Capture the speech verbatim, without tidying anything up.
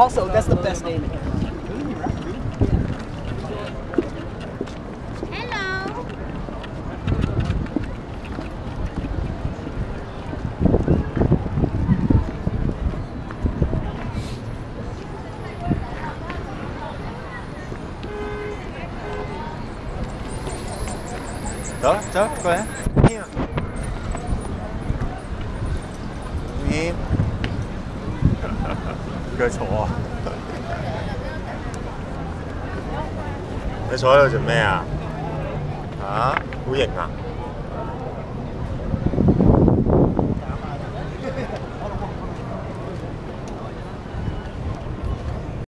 Also, that's the best name. Hello. 走走，过来。你佢坐啊？你坐喺度做咩啊？啊，好型啊！